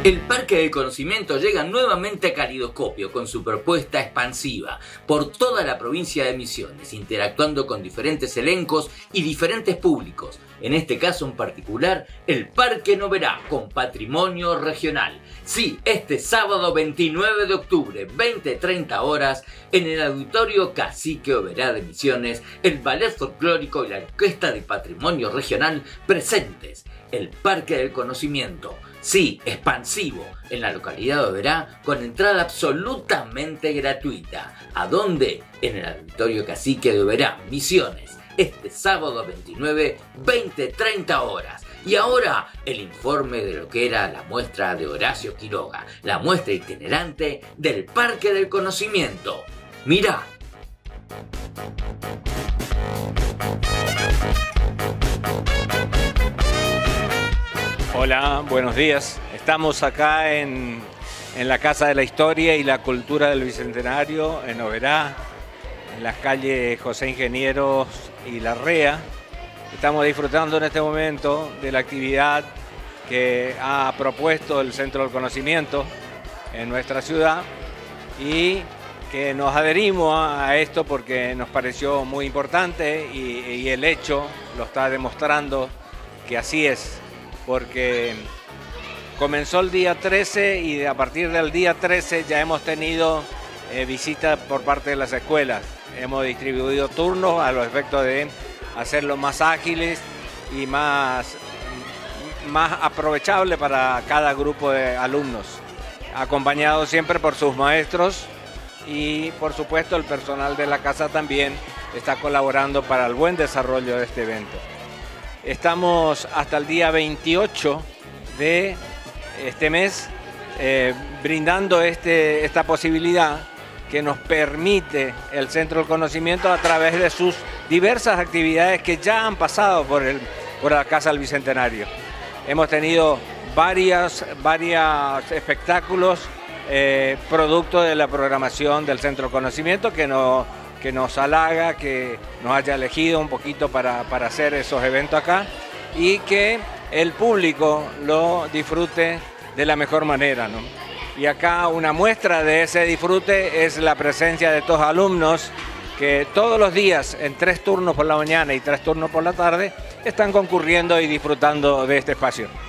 El Parque del Conocimiento llega nuevamente a Calidoscopio con su propuesta expansiva por toda la provincia de Misiones, interactuando con diferentes elencos y diferentes públicos. En este caso en particular, el Parque Noverá con patrimonio regional. Sí, este sábado 29 de octubre, 20-30 horas, en el Auditorio Cacique Oberá de Misiones, el Ballet Folclórico y la Orquesta de Patrimonio Regional presentes. El Parque del Conocimiento, sí, expansivo, en la localidad de Oberá, con entrada absolutamente gratuita. ¿A dónde? En el Auditorio Cacique de Oberá, Misiones, este sábado 29, 20-30 horas. Y ahora, el informe de lo que era la muestra de Horacio Quiroga, la muestra itinerante del Parque del Conocimiento. Mirá. Hola, buenos días. Estamos acá en la Casa de la Historia y la Cultura del Bicentenario, en Oberá, en las calles José Ingenieros y Larrea. Estamos disfrutando en este momento de la actividad que ha propuesto el Centro del Conocimiento en nuestra ciudad y que nos adherimos a esto porque nos pareció muy importante y el hecho lo está demostrando que así es. Porque comenzó el día 13 y a partir del día 13 ya hemos tenido visitas por parte de las escuelas. Hemos distribuido turnos a los efectos de hacerlo más ágiles y más aprovechable para cada grupo de alumnos, acompañado siempre por sus maestros y por supuesto el personal de la casa también está colaborando para el buen desarrollo de este evento. Estamos hasta el día 28 de este mes brindando esta posibilidad que nos permite el Centro del Conocimiento a través de sus diversas actividades que ya han pasado por la Casa del Bicentenario. Hemos tenido varios espectáculos producto de la programación del Centro del Conocimiento que nos halaga, que nos haya elegido un poquito para hacer esos eventos acá y que el público lo disfrute de la mejor manera, ¿no? Y acá una muestra de ese disfrute es la presencia de estos alumnos que todos los días, en 3 turnos por la mañana y 3 turnos por la tarde, están concurriendo y disfrutando de este espacio.